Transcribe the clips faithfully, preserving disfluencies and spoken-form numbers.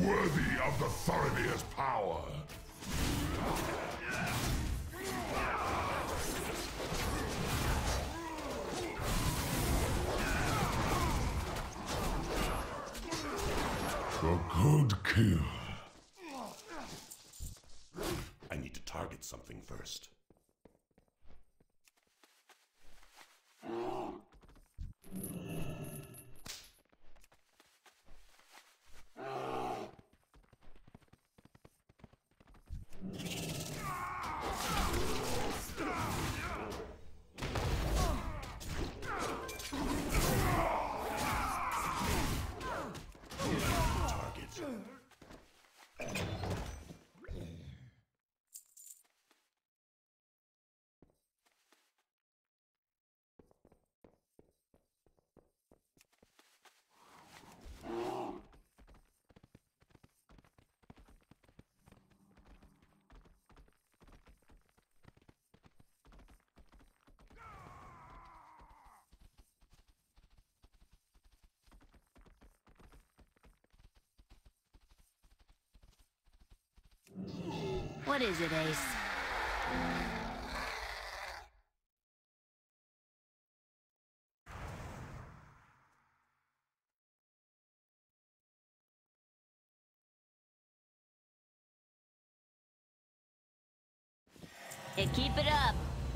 worthy of the Thorimyr's power. A good kill. I need to target something first. What is it, Ace? Hey, keep it up.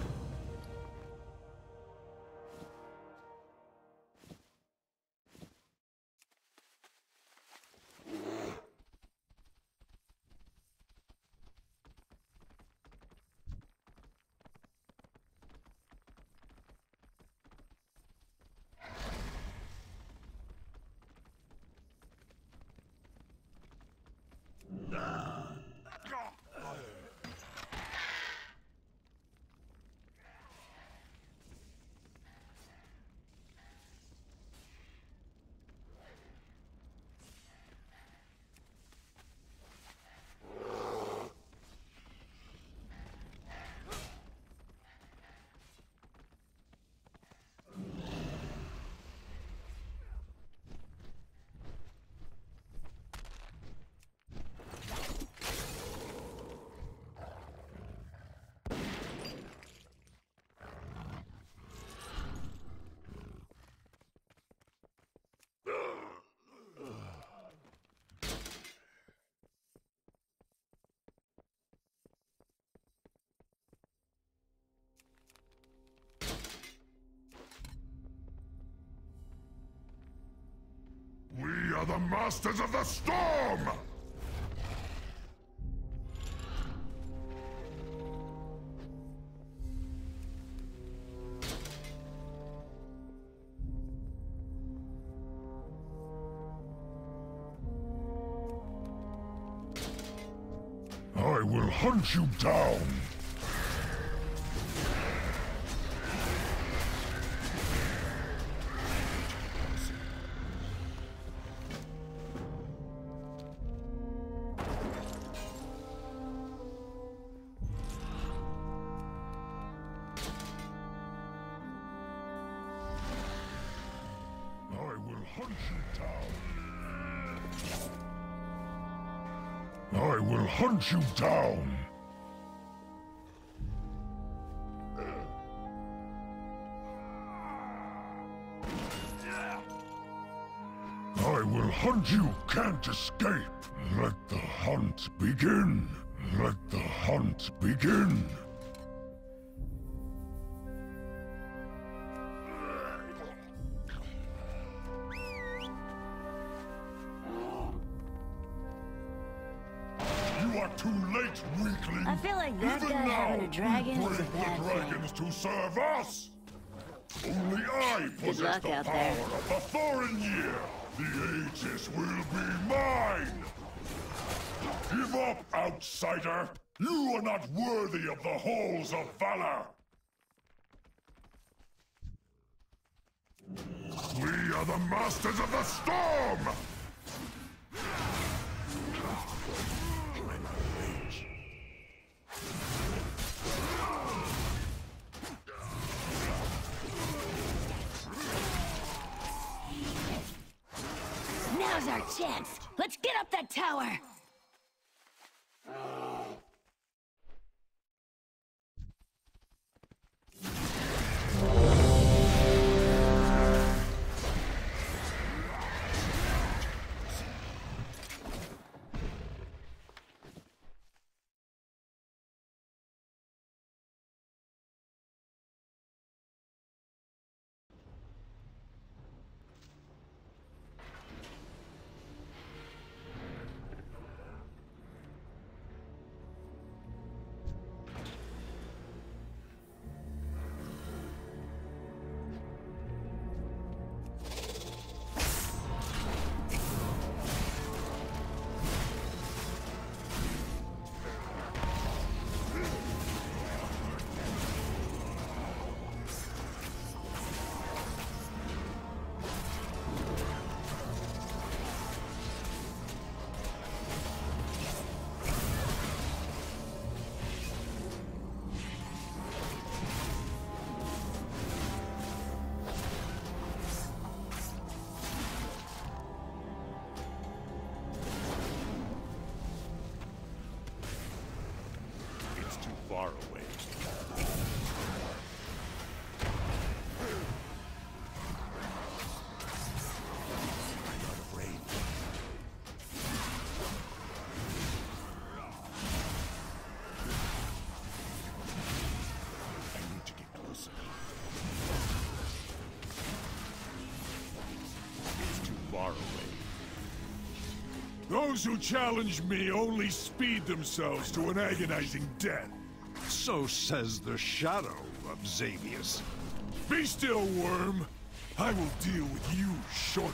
We are the masters of the storm! I will hunt you down! Hunt you down. I will hunt you down. I will hunt you, can't escape. Let the hunt begin. Let the hunt begin. You are too late, weakling! I feel like that Even guy now, having a dragon we is a break bad the thing. dragons to serve us! Only I possess luck the out power there. of the Thorinmyr! The Aegis will be mine! Give up, outsider! You are not worthy of the halls of valor! We are the masters of the storm! Now's our chance! Let's get up that tower! Far away. I'm not afraid. I need to get closer. It's too far away. Those who challenge me only speed themselves to an agonizing death. So says the shadow of Xavius. Be still, worm. I will deal with you shortly.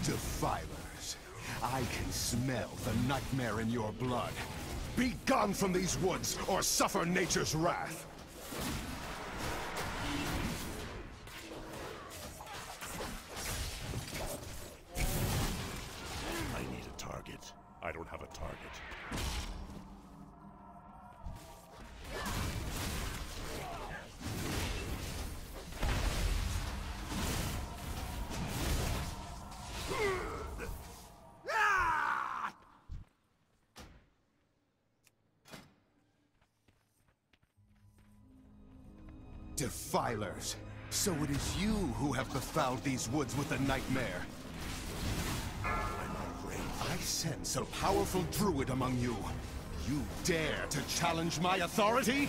Defilers, I can smell the nightmare in your blood. Be gone from these woods, or suffer nature's wrath! I need a target. I don't have a target. Defilers, so it is you who have befouled these woods with the nightmare. I'm afraid. I sense a powerful druid among you. You dare to challenge my authority?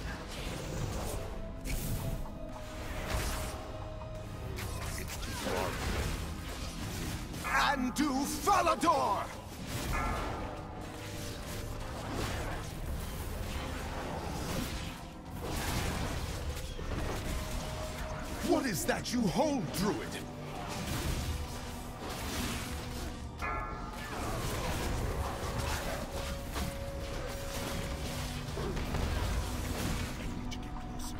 It's too far away. Andu Falador! What is that you hold, druid? I need to get closer.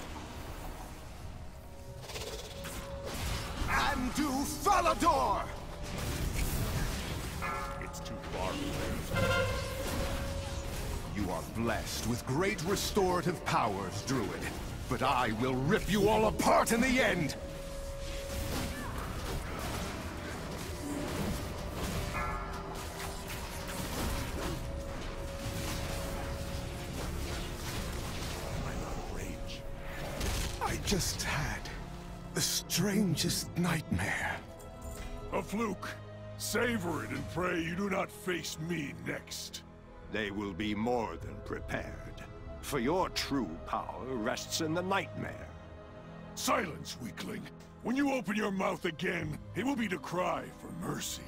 Andu Falador! It's too far away. You are blessed with great restorative powers, druid. But I will rip you all apart in the end! I'm out of range. I just had the strangest nightmare. A fluke. Savor it and pray you do not face me next. They will be more than prepared. For your true power rests in the nightmare. Silence, weakling. When you open your mouth again, it will be to cry for mercy.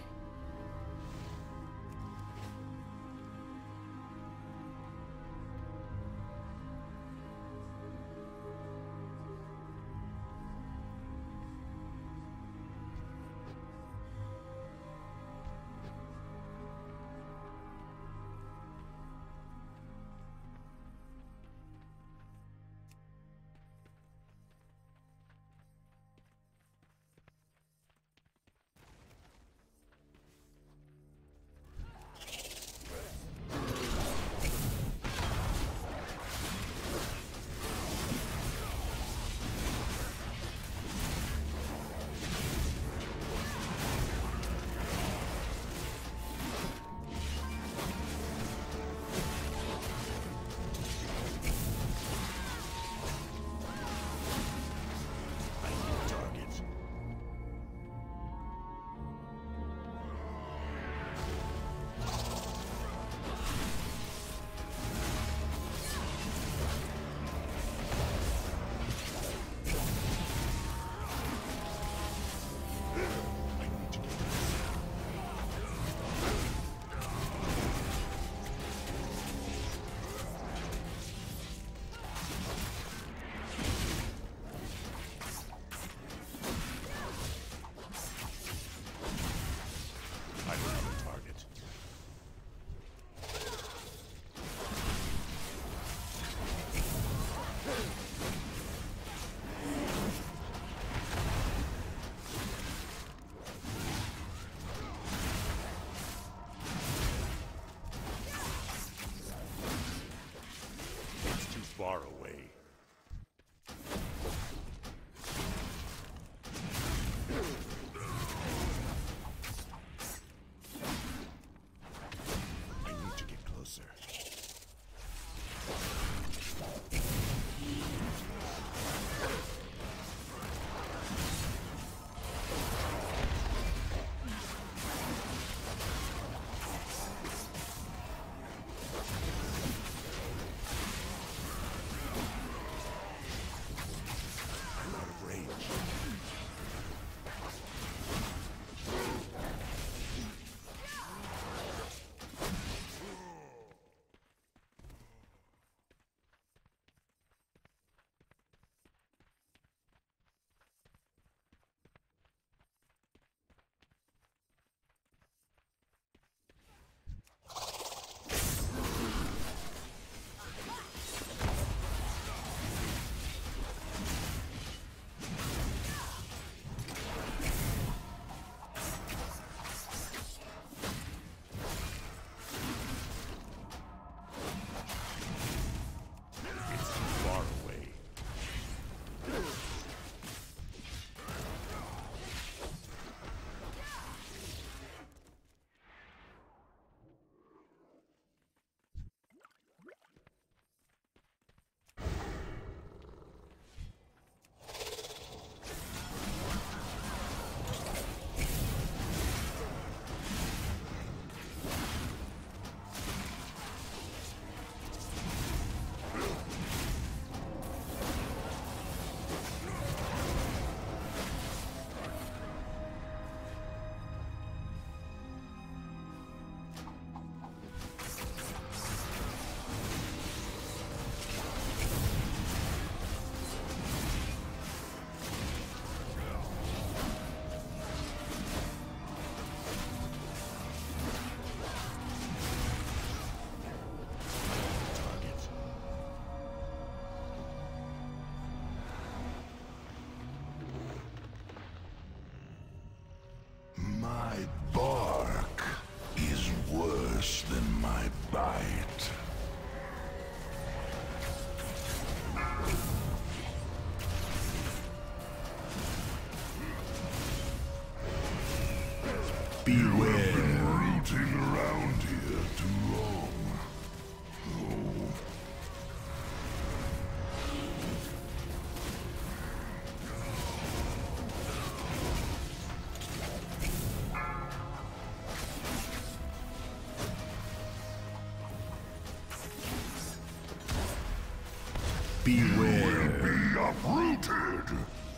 Beware. Be uprooted!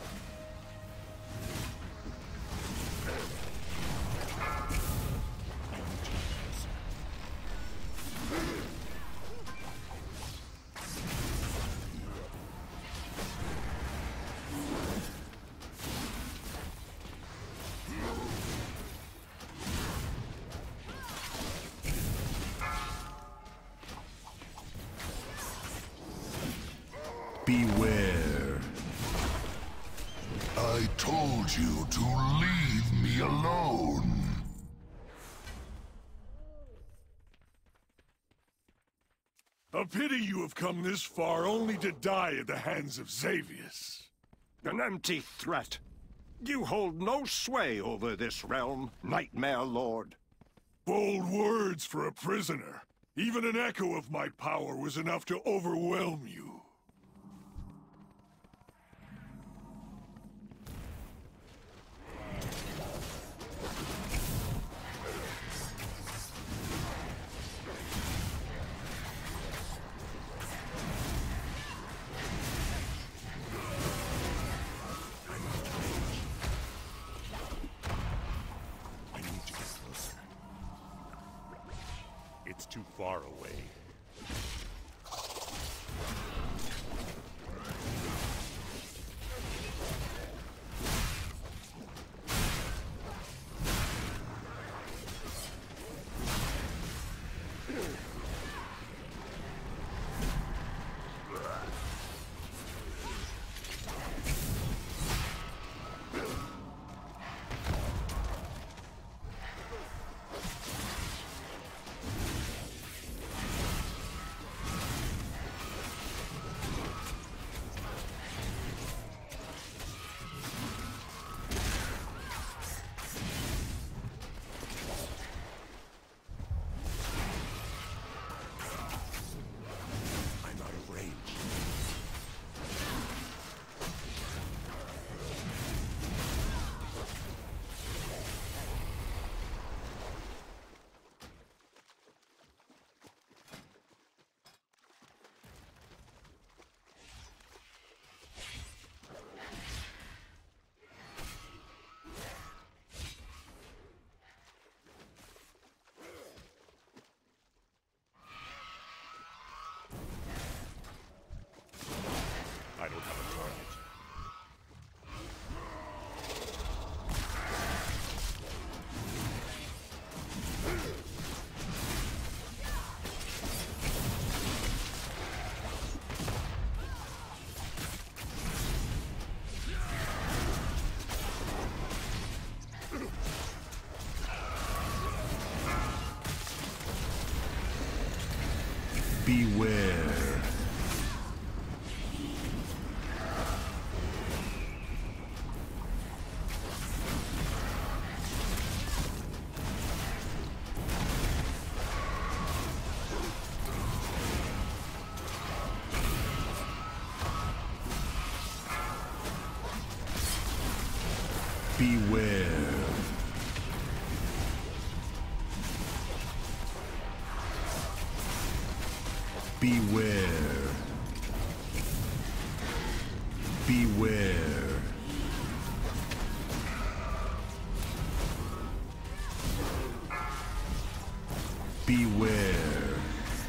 Beware. I told you to leave me alone. A pity you have come this far only to die at the hands of Xavius. An empty threat. You hold no sway over this realm, Nightmare Lord. Bold words for a prisoner. Even an echo of my power was enough to overwhelm you. It's too far away. I don't have a target. Beware. Beware. Beware. Beware. Beware.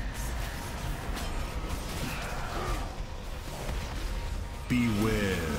Beware.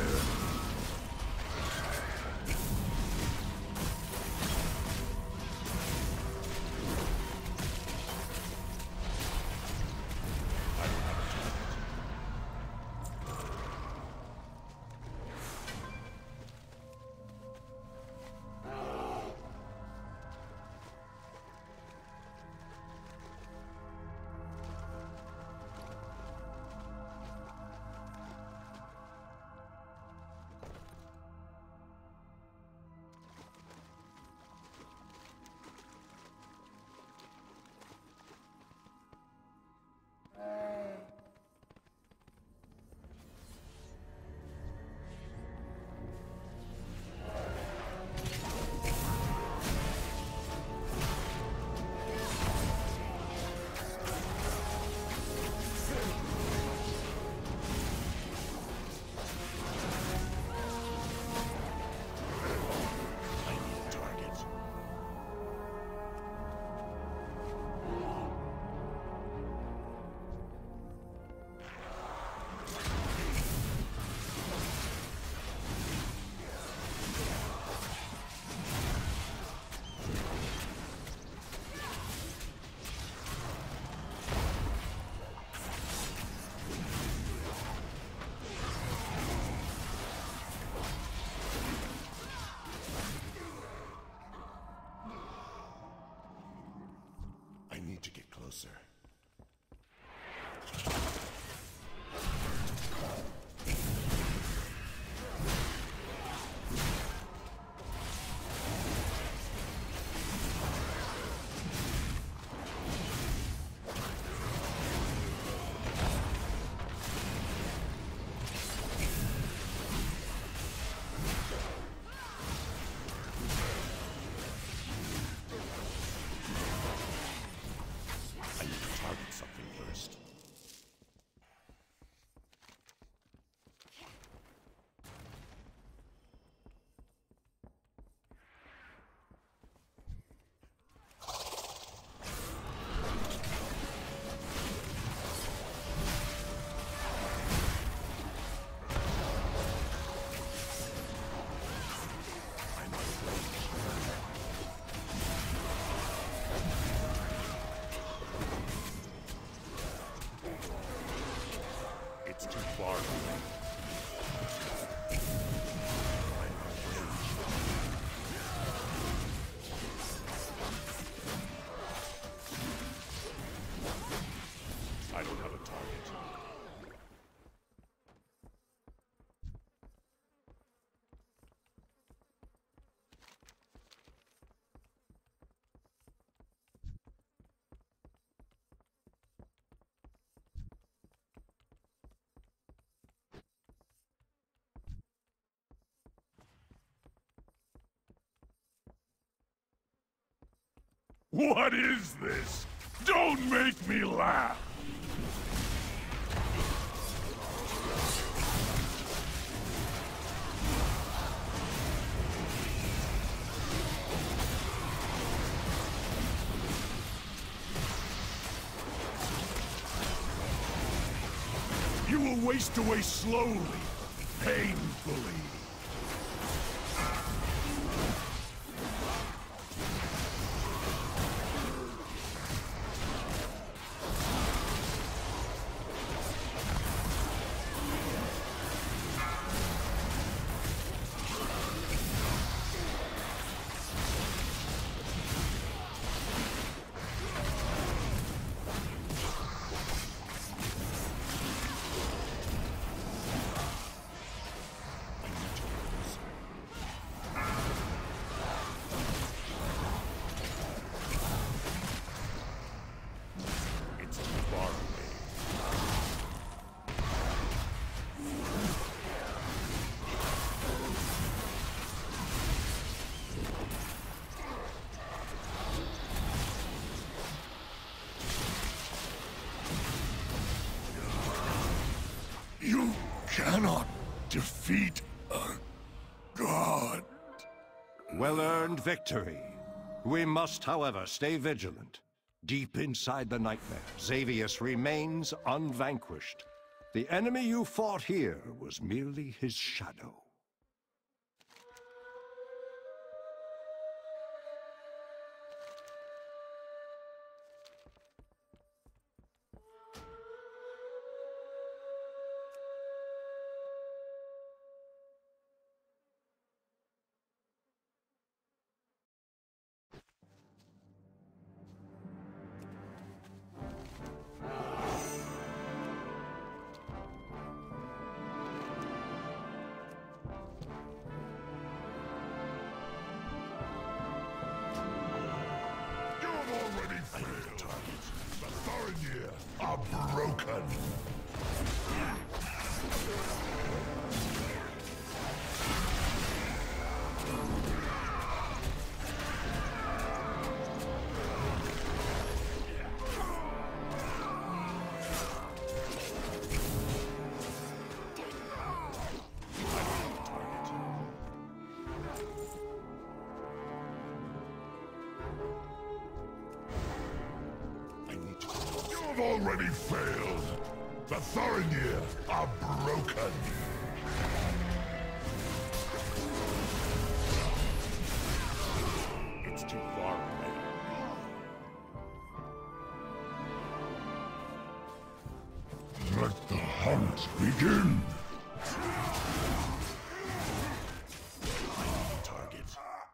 far away. I don't have a target. What is this? Don't make me laugh! You will waste away slowly, painfully. You cannot defeat a god. Well-earned victory. We must, however, stay vigilant. Deep inside the nightmare, Xavius remains unvanquished. The enemy you fought here was merely his shadow. Are broken. You've already failed. The Thorinir are broken. It's too far away. Let the hunt begin. Target.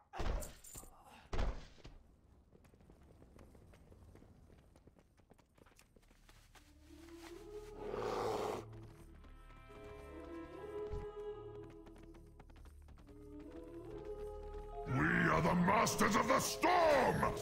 We are the masters of the storm!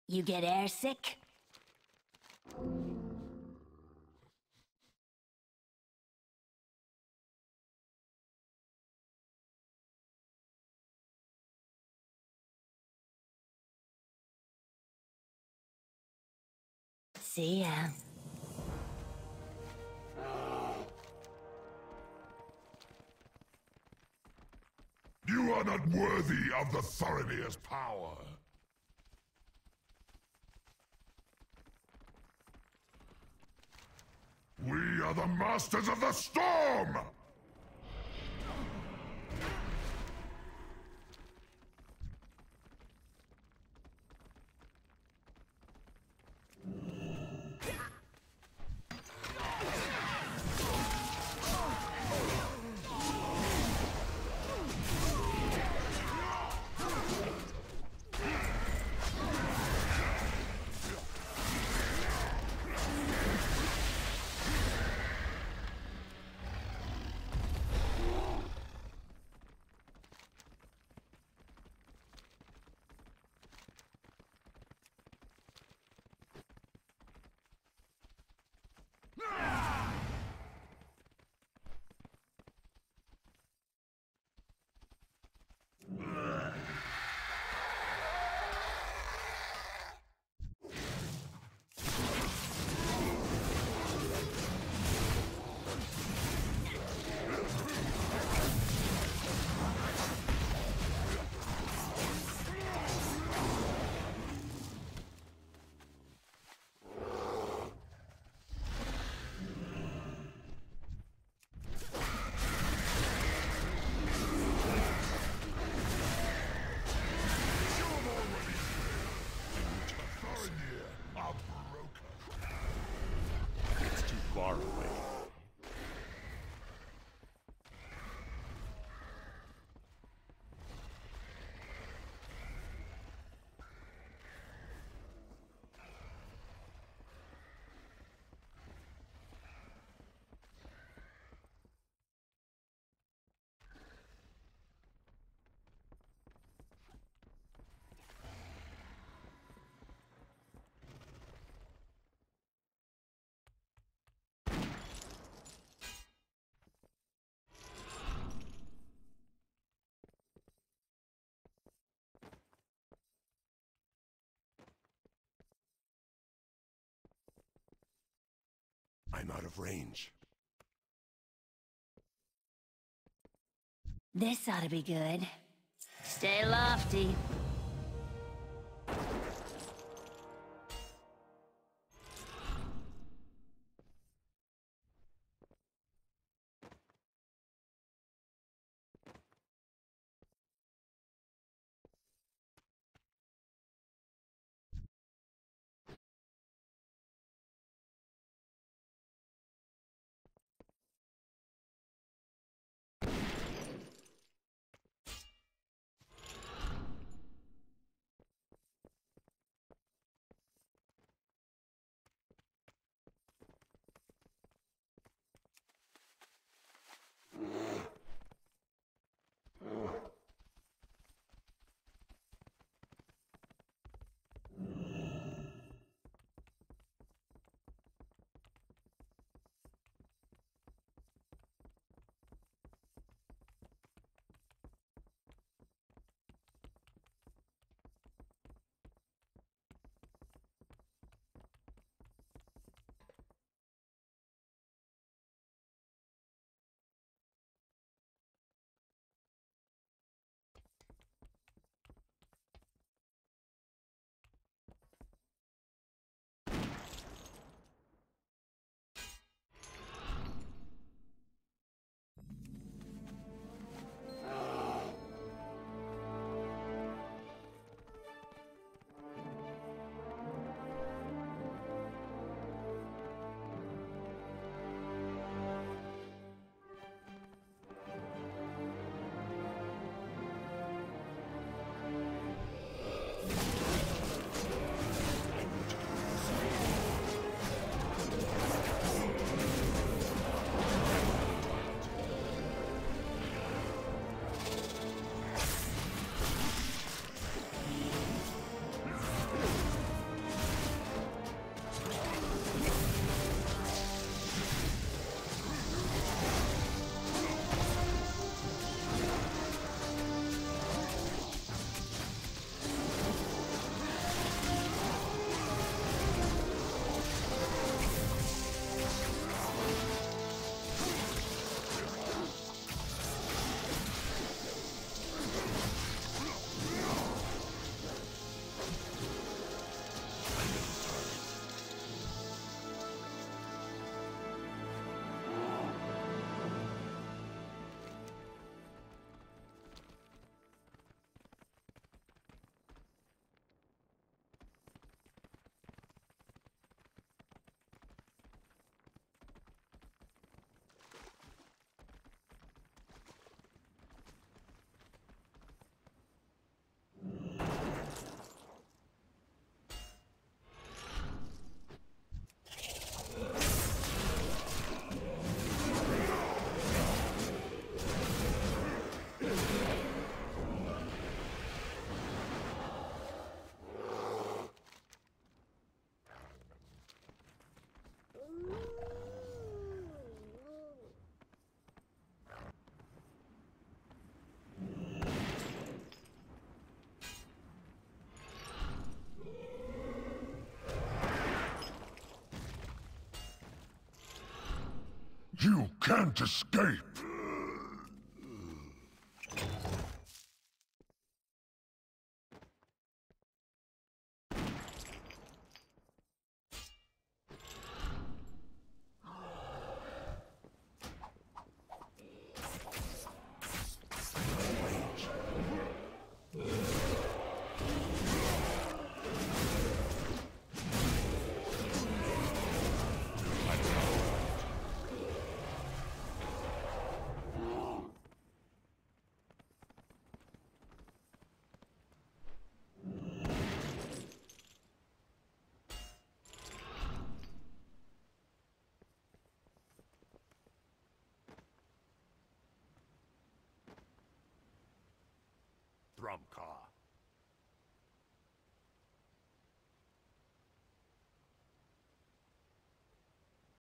You get airsick? See ya. You are not worthy of the Thorinir's power. We are the masters of the storm! Far away. I'm out of range. This ought to be good. Stay lofty. can't escape.